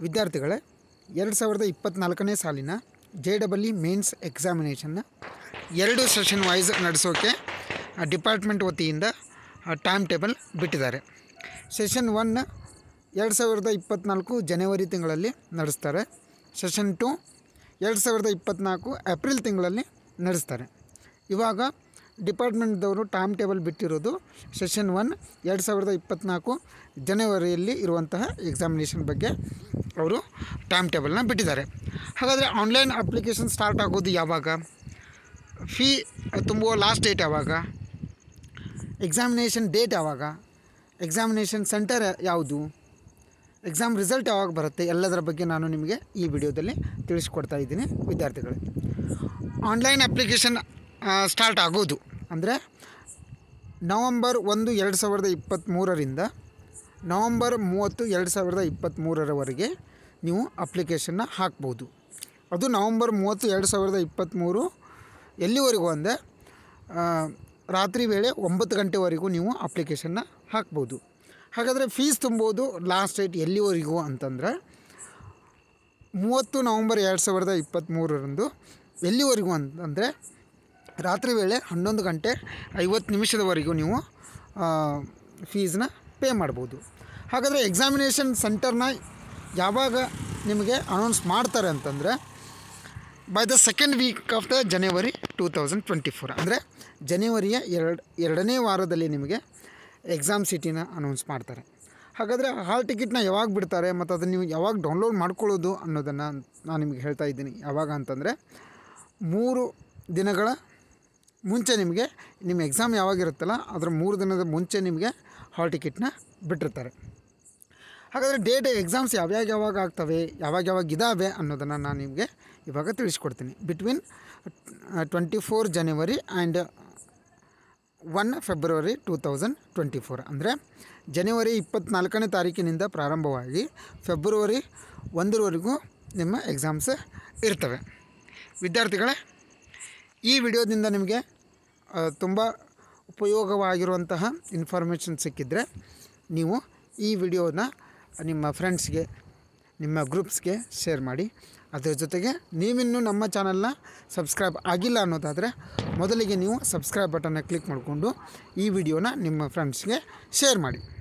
ವಿದ್ಯಾರ್ಥಿಗಳೇ 2024ನೇ ಸಾಲಿನ JEE ಮೇನ್ಸ್ ಎಕ್ಸಾಮಿನೇಷನ್ನ 2 ಸೆಷನ್ ವೈಸ್ ನಡೆಸೋಕೆ ಡಿಪಾರ್ಟ್ಮೆಂಟ್ ವತಿಯಿಂದ ಟೈಮ್ ಟೇಬಲ್ ಬಿಟ್ಟಿದ್ದಾರೆ. ಸೆಷನ್ 1 2024 ಜನವರಿ ತಿಂಗಳಲ್ಲಿ ನಡೆಸ್ತಾರೆ. ಸೆಷನ್ 2 2024 ಏಪ್ರಿಲ್ ತಿಂಗಳಲ್ಲಿ ನಡೆಸ್ತಾರೆ. ಇವಾಗ ಡಿಪಾರ್ಟ್ಮೆಂಟ್ದವರು ಟೈಮ್ ಟೇಬಲ್ ಬಿಟ್ಟಿರೋದು ಸೆಷನ್ 1 2024 ಜನವರಿಯಲ್ಲಿ ಇರುವಂತಹ ಎಕ್ಸಾಮಿನೇಷನ್ ಬಗ್ಗೆ ಅವರು ಟೈಮ್ ಟೇಬಲ್ನ ಬಿಟ್ಟಿದ್ದಾರೆ. ಹಾಗಾದರೆ ಆನ್ಲೈನ್ ಅಪ್ಲಿಕೇಶನ್ ಸ್ಟಾರ್ಟ್ ಆಗೋದು ಯಾವಾಗ, ಫೀ ತುಂಬುವ ಲಾಸ್ಟ್ ಡೇಟ್ ಯಾವಾಗ, ಎಕ್ಸಾಮಿನೇಷನ್ ಡೇಟ್ ಯಾವಾಗ, ಎಕ್ಸಾಮಿನೇಷನ್ ಸೆಂಟರ್ ಯಾವುದು, ಎಕ್ಸಾಮ್ ರಿಸಲ್ಟ್ ಯಾವಾಗ ಬರುತ್ತೆ, ಎಲ್ಲದರ ಬಗ್ಗೆ ನಾನು ನಿಮಗೆ ಈ ವಿಡಿಯೋದಲ್ಲಿ ತಿಳಿಸ್ಕೊಡ್ತಾ ಇದ್ದೀನಿ. ವಿದ್ಯಾರ್ಥಿಗಳೇ, ಆನ್ಲೈನ್ ಅಪ್ಲಿಕೇಶನ್ ಸ್ಟಾರ್ಟ್ ಆಗೋದು ಅಂದರೆ ನವಂಬರ್ 1 2023ರಿಂದ ನವಂಬರ್ 30 2023ರವರೆಗೆ ನೀವು ಅಪ್ಲಿಕೇಶನ್ನ ಹಾಕ್ಬೋದು. ಅದು ನವಂಬರ್ 30 2023 ಎಲ್ಲಿವರೆಗೂ ಅಂದರೆ ರಾತ್ರಿ ವೇಳೆ 9 ಗಂಟೆವರೆಗೂ ನೀವು ಅಪ್ಲಿಕೇಶನ್ನ ಹಾಕ್ಬೋದು. ಹಾಗಾದರೆ ಫೀಸ್ ತುಂಬೋದು ಲಾಸ್ಟ್ ಡೇಟ್ ಎಲ್ಲಿವರೆಗೂ ಅಂತಂದರೆ 30 ನವಂಬರ್ 2023ರಂದು ಎಲ್ಲಿವರೆಗೂ ಅಂತಂದರೆ ರಾತ್ರಿ ವೇಳೆ 11 ಗಂಟೆ 50 ನಿಮಿಷದವರೆಗೂ ನೀವು ಫೀಸ್ನ ಪೇ ಮಾಡ್ಬೋದು. ಹಾಗಾದರೆ ಎಕ್ಸಾಮಿನೇಷನ್ ಸೆಂಟರ್ನ ಯಾವಾಗ ನಿಮಗೆ ಅನೌನ್ಸ್ ಮಾಡ್ತಾರೆ ಅಂತಂದರೆ by the second week of the January 2024 ಅಂದರೆ ಜನವರಿಯ ಎರಡನೇ ವಾರದಲ್ಲಿ ನಿಮಗೆ ಎಕ್ಸಾಮ್ ಸಿಟಿನ ಅನೌನ್ಸ್ ಮಾಡ್ತಾರೆ. ಹಾಗಾದರೆ ಹಾಲ್ ಟಿಕೆಟ್ನ ಯಾವಾಗ ಬಿಡ್ತಾರೆ ಮತ್ತು ಅದನ್ನು ನೀವು ಯಾವಾಗ ಡೌನ್ಲೋಡ್ ಮಾಡ್ಕೊಳ್ಳೋದು ಅನ್ನೋದನ್ನು ನಾನು ನಿಮಗೆ ಹೇಳ್ತಾ ಇದ್ದೀನಿ. ಯಾವಾಗ ಅಂತಂದರೆ 3 ದಿನಗಳ ಮುಂಚೆ ನಿಮಗೆ ನಿಮ್ಮ ಎಕ್ಸಾಮ್ ಯಾವಾಗಿರುತ್ತಲ್ಲ ಅದರ 3 ದಿನದ ಮುಂಚೆ ನಿಮಗೆ ಹಾಲ್ ಟಿಕೆಟ್ನ ಬಿಟ್ಟಿರ್ತಾರೆ. ಹಾಗಾದರೆ ಡೇಟ್ ಎಕ್ಸಾಮ್ಸ್ ಯಾವಾಗ ಆಗ್ತವೆ, ಯಾವಾಗ ಇದ್ದಾವೆ ಅನ್ನೋದನ್ನು ನಾನು ನಿಮಗೆ ಇವಾಗ ತಿಳಿಸ್ಕೊಡ್ತೀನಿ. ಬಿಟ್ವೀನ್ 24 ಜನವರಿ ಆ್ಯಂಡ್ 1 ಫೆಬ್ರವರಿ 2024 ಅಂದರೆ ಜನವರಿ 24ನೇ ತಾರೀಕಿನಿಂದ ಪ್ರಾರಂಭವಾಗಿ ಫೆಬ್ರವರಿ 1ರವರೆಗೂ ನಿಮ್ಮ ಎಕ್ಸಾಮ್ಸ್ ಇರ್ತವೆ. ವಿದ್ಯಾರ್ಥಿಗಳೇ, ಈ ವಿಡಿಯೋದಿಂದ ನಿಮಗೆ ತುಂಬ ಉಪಯೋಗವಾಗಿರುವಂತಹ ಇನ್ಫಾರ್ಮೇಷನ್ ಸಿಕ್ಕಿದರೆ ನೀವು ಈ ವಿಡಿಯೋನ ನಿಮ್ಮ ಫ್ರೆಂಡ್ಸ್ಗೆ, ನಿಮ್ಮ ಗ್ರೂಪ್ಸ್ಗೆ ಶೇರ್ ಮಾಡಿ. ಅದರ ಜೊತೆಗೆ ನೀವಿನ್ನೂ ನಮ್ಮ ಚಾನಲ್ನ ಸಬ್ಸ್ಕ್ರೈಬ್ ಆಗಿಲ್ಲ ಅನ್ನೋದಾದರೆ ಮೊದಲಿಗೆ ನೀವು ಸಬ್ಸ್ಕ್ರೈಬ್ ಬಟನ್ನ ಕ್ಲಿಕ್ ಮಾಡಿಕೊಂಡು ಈ ವಿಡಿಯೋನ ನಿಮ್ಮ ಫ್ರೆಂಡ್ಸ್ಗೆ ಶೇರ್ ಮಾಡಿ.